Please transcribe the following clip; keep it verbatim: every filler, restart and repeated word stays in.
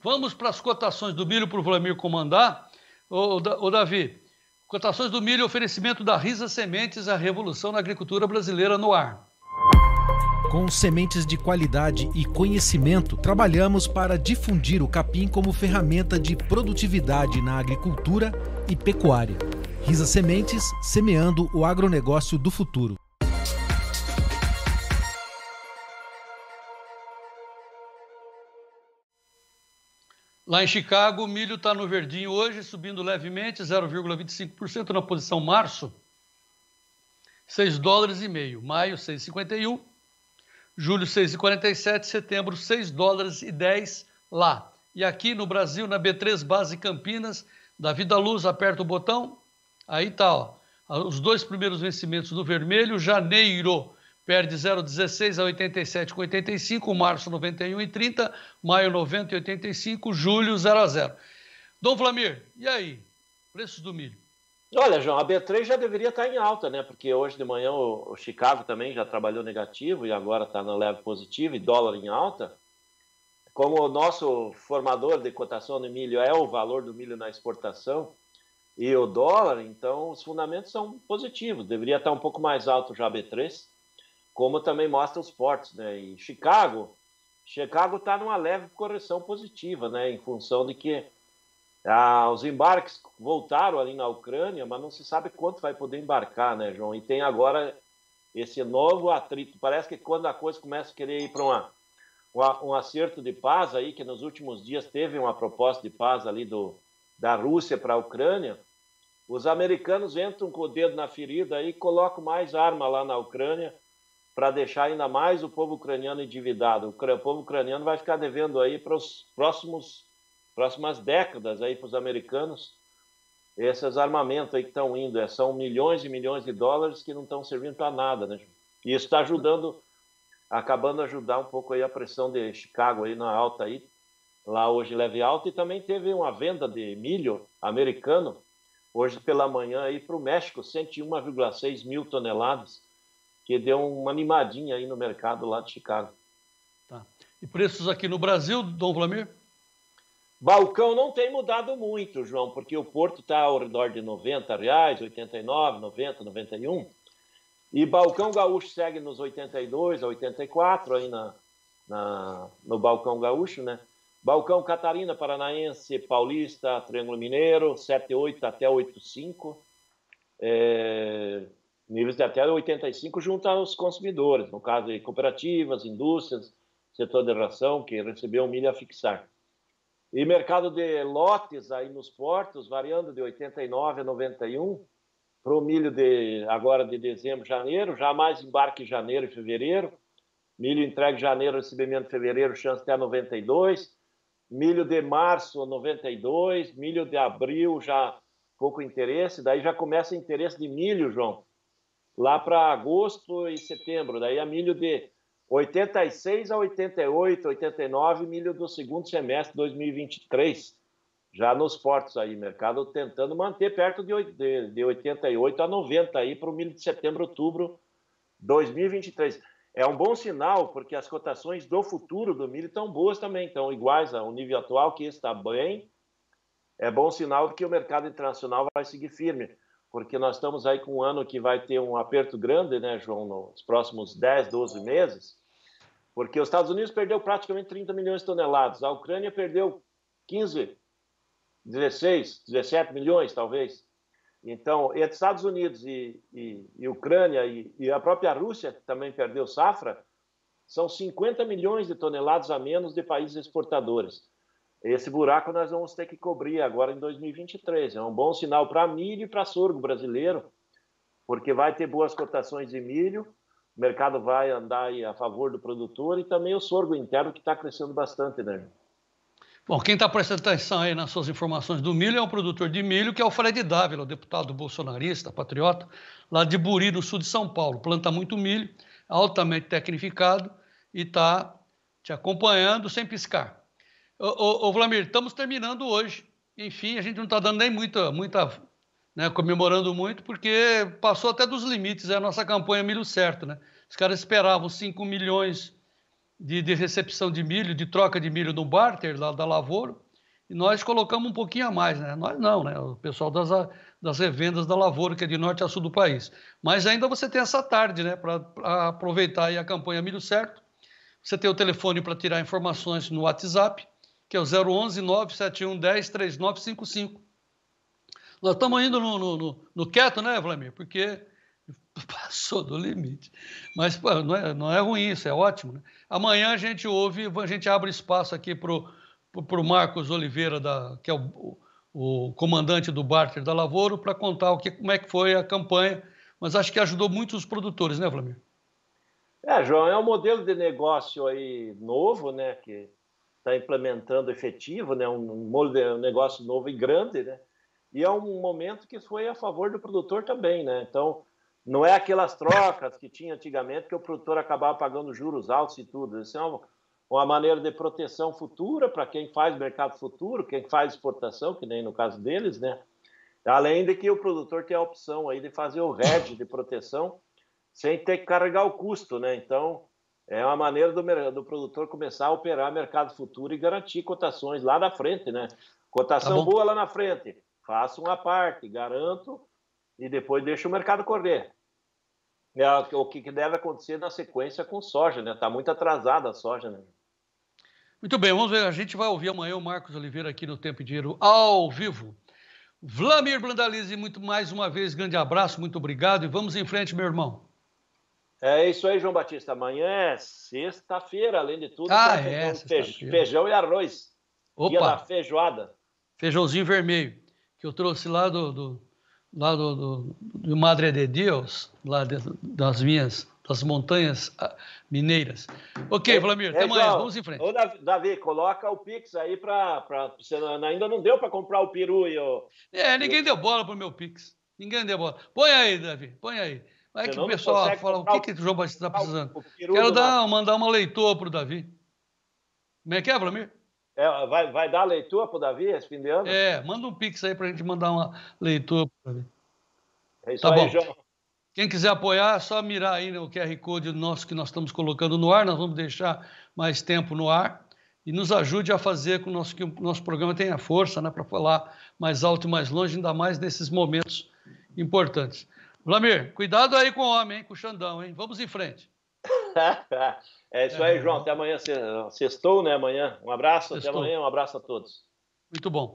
Vamos para as cotações do milho para o Vlamir comandar. Ô, ô, Davi, cotações do milho, oferecimento da Risa Sementes, a revolução na agricultura brasileira no ar. Com sementes de qualidade e conhecimento, trabalhamos para difundir o capim como ferramenta de produtividade na agricultura e pecuária. Risa Sementes, semeando o agronegócio do futuro. Lá em Chicago, o milho está no verdinho hoje, subindo levemente, zero vírgula vinte e cinco por cento na posição março, seis dólares e meio. Maio, seis vírgula cinquenta e um. Julho, seis vírgula quarenta e sete. Setembro, seis dólares e dez lá. E aqui no Brasil, na B três Base Campinas, Davi da Luz, aperta o botão. Aí tá, ó, os dois primeiros vencimentos do vermelho. Janeiro perde zero vírgula dezesseis a oitenta e sete vírgula oitenta e cinco, março noventa e um vírgula trinta, maio noventa vírgula oitenta e cinco, julho zero a zero. Dom Vlamir, e aí? Preços do milho? Olha, João, a B três já deveria estar em alta, né? Porque hoje de manhã o, o Chicago também já trabalhou negativo e agora está na leve positiva e dólar em alta. Como o nosso formador de cotação do milho é o valor do milho na exportação e o dólar, então os fundamentos são positivos. Deveria estar um pouco mais alto já a B três. Como também mostra os portos, né? E Chicago, Chicago está numa leve correção positiva, né? Em função de que ah, os embarques voltaram ali na Ucrânia, mas não se sabe quanto vai poder embarcar, né, João? E tem agora esse novo atrito. Parece que quando a coisa começa a querer ir para uma, uma, um acerto de paz aí, que nos últimos dias teve uma proposta de paz ali do, da Rússia para a Ucrânia, os americanos entram com o dedo na ferida e colocam mais arma lá na Ucrânia, para deixar ainda mais o povo ucraniano endividado. O povo ucraniano vai ficar devendo aí para os próximos próximas décadas aí para os americanos esses armamentos aí que estão indo. É, são milhões e milhões de dólares que não estão servindo para nada, né? E isso está ajudando, acabando ajudar um pouco aí a pressão de Chicago aí na alta aí. Lá hoje leve alta e também teve uma venda de milho americano hoje pela manhã aí para o México, cento e um vírgula seis mil toneladas. Que deu uma animadinha aí no mercado lá de Chicago. Tá. E preços aqui no Brasil, Dom Vlamir? Balcão não tem mudado muito, João, porque o Porto está ao redor de noventa reais, oitenta e nove, noventa, noventa e um. E Balcão Gaúcho segue nos oitenta e dois a oitenta e quatro aí na, na, no Balcão Gaúcho, né? Balcão Catarina, Paranaense, Paulista, Triângulo Mineiro, setenta e oito até oitenta e cinco. É... níveis de até oitenta e cinco junto aos consumidores, no caso de cooperativas, indústrias, setor de ração, que recebeu milho a fixar. E mercado de lotes aí nos portos, variando de oitenta e nove a noventa e um, para o milho de, agora de dezembro, janeiro, já mais embarque em janeiro e fevereiro, milho entregue em janeiro, recebimento em fevereiro, chance até noventa e dois, milho de março, noventa e dois, milho de abril, já pouco interesse, daí já começa o interesse de milho, João, lá para agosto e setembro, daí a milho de oitenta e seis a oitenta e oito, oitenta e nove, milho do segundo semestre de dois mil e vinte e três, já nos portos aí, mercado tentando manter perto de, de, de oitenta e oito a noventa aí para o milho de setembro, outubro de dois mil e vinte e três. É um bom sinal, porque as cotações do futuro do milho estão boas também, estão iguais ao nível atual, que está bem. É bom sinal de que o mercado internacional vai seguir firme, porque nós estamos aí com um ano que vai ter um aperto grande, né, João, nos próximos dez, doze meses, porque os Estados Unidos perdeu praticamente trinta milhões de toneladas, a Ucrânia perdeu quinze, dezesseis, dezessete milhões, talvez. Então, entre Estados Unidos e, e, e Ucrânia e, e a própria Rússia, que também perdeu safra, são cinquenta milhões de toneladas a menos de países exportadores. Esse buraco nós vamos ter que cobrir agora em dois mil e vinte e três. É um bom sinal para milho e para sorgo brasileiro, porque vai ter boas cotações de milho, o mercado vai andar aí a favor do produtor e também o sorgo interno que está crescendo bastante, né? Bom, quem está prestando atenção aí nas suas informações do milho é um produtor de milho, que é o Fred Dávila, o deputado bolsonarista, patriota, lá de Buri, no sul de São Paulo. Planta muito milho, altamente tecnificado e está te acompanhando sem piscar. Ô, ô, ô Vlamir, estamos terminando hoje. Enfim, a gente não está dando nem muita, muita né, comemorando muito, porque passou até dos limites, é a nossa campanha Milho Certo, né? Os caras esperavam cinco milhões de, de recepção de milho, de troca de milho no barter lá da lavoura, e nós colocamos um pouquinho a mais, né? Nós não, né? O pessoal das, das revendas da lavoura, que é de norte a sul do país. Mas ainda você tem essa tarde, né? Para aproveitar aí a campanha Milho Certo. Você tem o telefone para tirar informações no WhatsApp, que é o zero onze, nove sete um, um zero, três nove cinco cinco. Nós estamos indo no, no, no, no quieto, né, Vlamir? Porque passou do limite. Mas pô, não, é, não é ruim isso, é ótimo, né? Amanhã a gente ouve, a gente abre espaço aqui para o Marcos Oliveira, da, que é o, o, o comandante do barter da Lavoura, para contar o que, como é que foi a campanha. Mas acho que ajudou muito os produtores, né, Vlamir? É, João, é um modelo de negócio aí novo, né, que está implementando efetivo, né, um, um negócio novo e grande, né, e é um momento que foi a favor do produtor também, né, então não é aquelas trocas que tinha antigamente que o produtor acabava pagando juros altos e tudo, isso é uma, uma maneira de proteção futura para quem faz mercado futuro, quem faz exportação, que nem no caso deles, né, além de que o produtor tem a opção aí de fazer o hedge de proteção sem ter que carregar o custo, né? Então, é uma maneira do, do produtor começar a operar mercado futuro e garantir cotações lá na frente, né? Cotação Tá boa lá na frente, faço uma parte, garanto e depois deixo o mercado correr. É o que deve acontecer na sequência com soja, né? Está muito atrasada a soja, né? Muito bem, vamos ver. A gente vai ouvir amanhã o Marcos Oliveira aqui no Tempo e Dinheiro ao vivo. Vlamir Brandalize, muito mais uma vez, grande abraço, muito obrigado e vamos em frente, meu irmão. É isso aí, João Batista. Amanhã é sexta-feira, além de tudo. Ah, é, feijão, feijão e arroz. Opa. Dia da feijoada. Feijãozinho vermelho, que eu trouxe lá do, do, lá do, do, do Madre de Deus, lá de, das minhas, das montanhas mineiras. Ok, Vlamir, até amanhã, João, vamos em frente. Ô, Davi, coloca o Pix aí para... Você ainda não deu para comprar o peru e o... É, ninguém deu bola pro meu Pix. Ninguém deu bola. Põe aí, Davi, põe aí. Vai que o pessoal fala, o que, que o João Batista está precisando? Quero dar, mandar uma leitura para o Davi. Como é que é, Vlamir? É, vai, vai dar leitura para o Davi esse fim de ano? É, manda um Pix aí para a gente mandar uma leitura para o Davi. É isso tá aí, bom. João. Quem quiser apoiar, é só mirar aí no Q R Code nosso que nós estamos colocando no ar. Nós vamos deixar mais tempo no ar. E nos ajude a fazer com que o nosso, que o nosso programa tenha força, né, para falar mais alto e mais longe, ainda mais nesses momentos importantes. Vlamir, cuidado aí com o homem, hein? Com o Xandão, hein? Vamos em frente. É isso aí, João. Até amanhã. Sextou, né? Amanhã. Um abraço, Sextou. Até amanhã. Um abraço a todos. Muito bom.